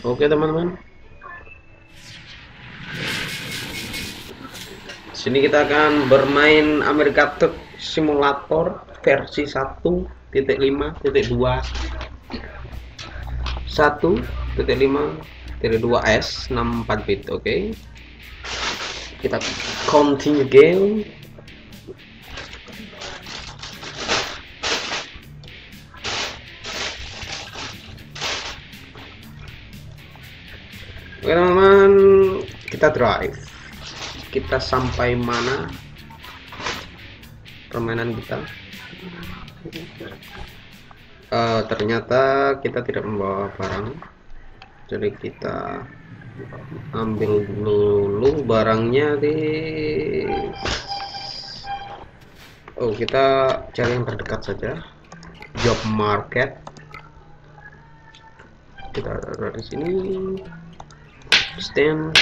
Oke teman-teman, sini kita akan bermain America Truck Simulator versi 1.5.2 1.5.2 S 64 bit. Oke, kita continue game. Oke teman-teman, kita drive. Kita sampai mana permainan kita? Ternyata kita tidak membawa barang, jadi kita ambil dulu barangnya di kita cari yang terdekat saja, job market. Kita ada di sini, stand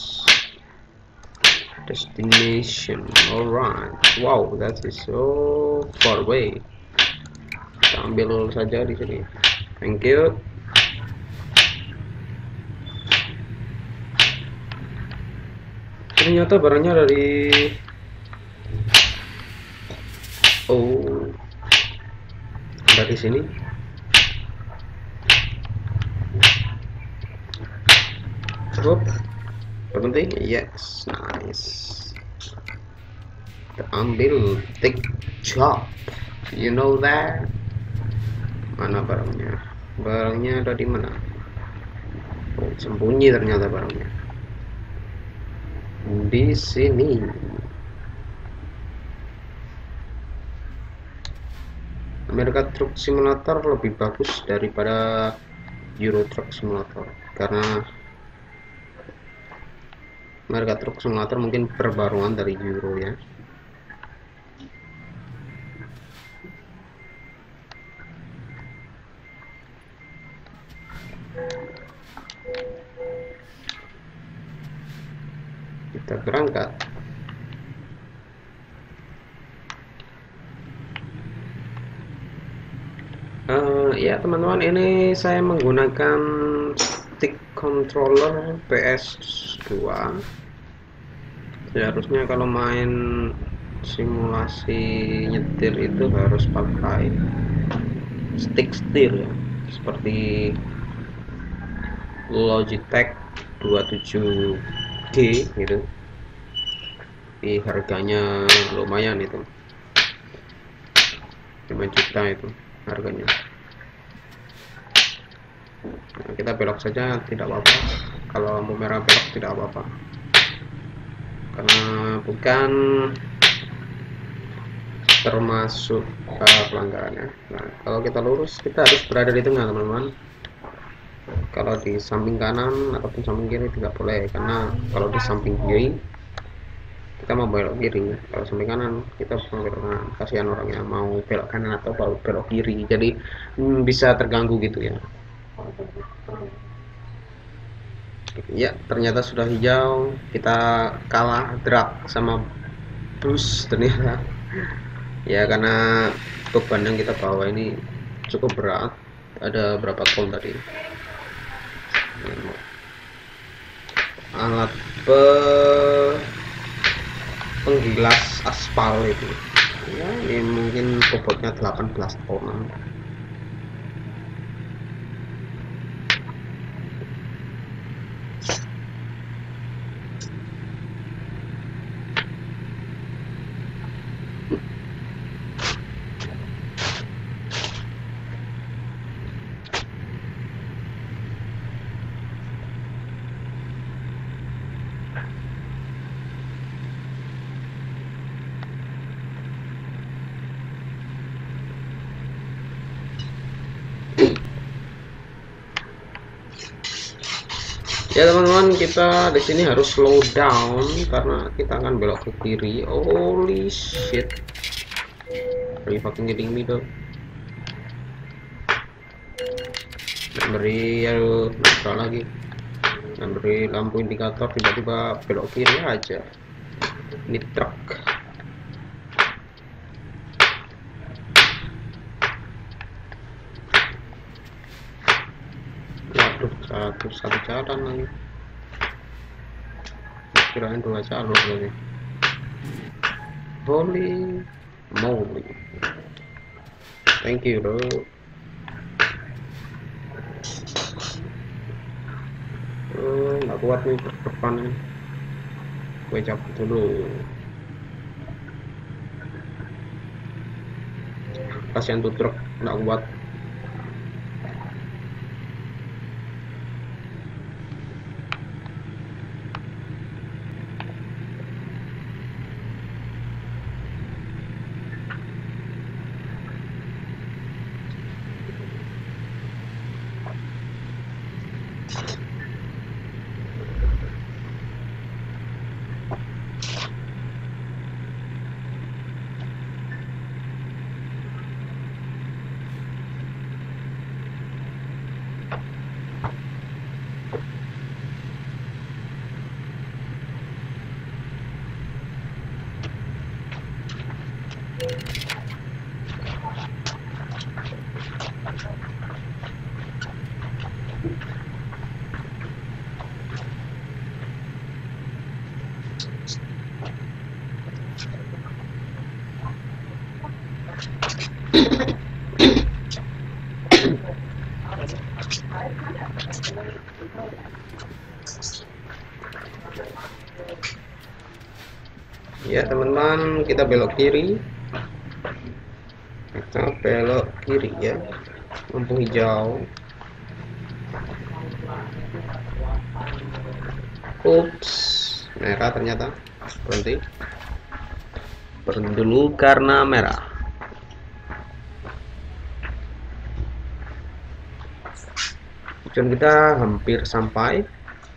destination. Alright, wow, that is so far away. Kita ambil saja di sini, thank you. Ternyata barangnya dari dari sini. Cukup berhenti, yes, nice. Kita ambil, take job, you know that. Mana barangnya? Barangnya ada di mana? Sembunyi ternyata barangnya di sini. America Truck Simulator lebih bagus daripada Euro Truck Simulator karena America Truck Simulator mungkin perbaruan dari Euro ya. Kita berangkat. Ya teman-teman, ini saya menggunakan stick controller PS2. Seharusnya kalau main simulasi nyetir itu harus pakai stick steer ya, seperti Logitech 27G gitu. Tapi harganya lumayan itu, 5 juta itu harganya. Nah, kita belok saja tidak apa-apa, kalau lampu merah belok tidak apa-apa karena bukan termasuk pelanggarannya. Nah, kalau kita lurus kita harus berada di tengah teman-teman. Kalau di samping kanan ataupun samping kiri tidak boleh, karena kalau di samping kiri kita mau belok kiri, kalau samping kanan kita mau belok kanan. Kasihan orang yang mau belok kanan atau belok kiri, jadi bisa terganggu gitu ya. Ya, ternyata sudah hijau. Kita kalah drag sama bus ternyata ya, karena beban yang kita bawa ini cukup berat. Ada berapa ton tadi? Alat penggilas aspal itu ya, ini mungkin bobotnya 18 ton. Ya teman-teman, kita di sini harus slow down karena kita akan belok ke kiri. Holy shit, are you fucking kidding me though? Dan beri lagi, dan beri lampu indikator, tiba-tiba belok kiri aja. Ini truk. satu jalan lagi, kirain 2 jalur lagi. Holy moly, thank you bro. Nggak kuat nih depan nih, gue cabut dulu. Kasihan tuh truk, nggak kuat. Ya teman-teman, kita belok kiri, ya, lampu hijau. Ups, merah ternyata. Berhenti dulu karena merah. Tujuan kita hampir sampai.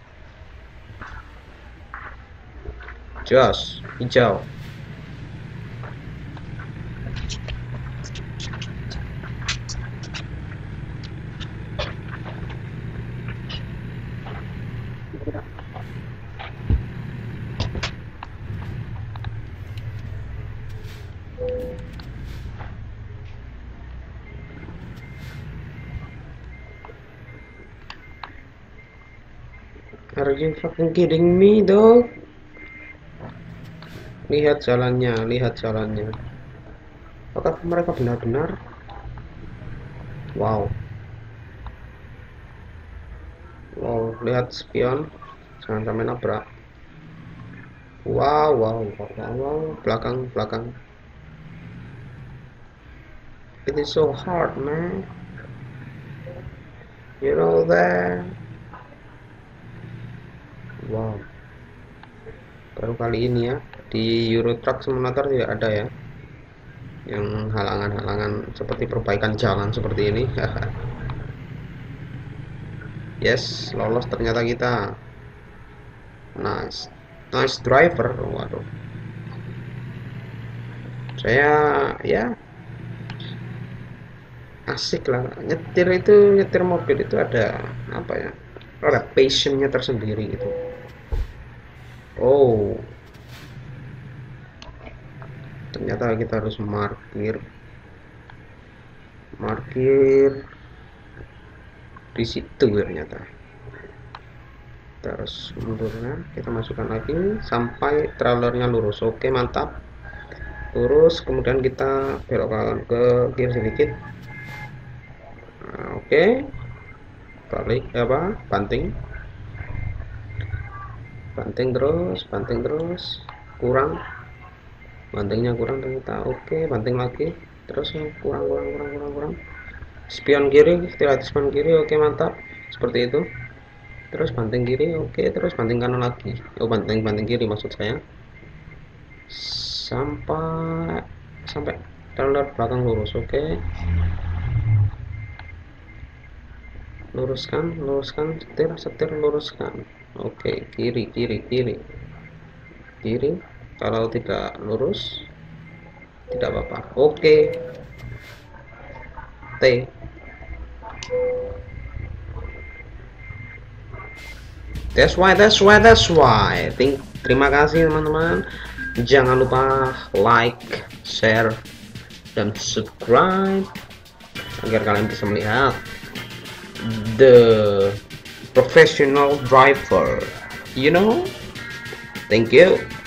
Jos hijau. Are you fucking kidding me, dog? Lihat jalannya. Apakah mereka benar-benar? Wow, lihat spion, jangan sampai nabrak. Wow, belakang. It is so hard, man. You know that. Wow, baru kali ini ya di Euro Truck Simulator tidak ada ya yang halangan seperti perbaikan jalan seperti ini. Yes, lolos ternyata kita. Nice driver. Waduh, saya ya asik lah nyetir mobil itu, ada apa ya, ada passionnya tersendiri gitu. Oh, ternyata kita harus markir di situ ternyata. Terus mundurnya kita masukkan lagi sampai trailernya lurus. Oke, mantap. Lurus, kemudian kita belokkan ke kiri sedikit. Nah, oke, balik banting terus, kurang, bantingnya kurang ternyata. Oke, banting lagi terus, kurang. Spion kiri, istirahat spion kiri. Oke, mantap, seperti itu. Terus banting kiri. Oke, terus banting kanan lagi. Banting kiri maksud saya, sampai trailer belakang lurus. Oke, luruskan, setir luruskan. Oke, kiri. Kalau tidak lurus tidak apa-apa. Oke, T. That's why. Terima kasih teman-teman. Jangan lupa like, share, dan subscribe agar kalian bisa melihat the professional driver, you know. Thank you.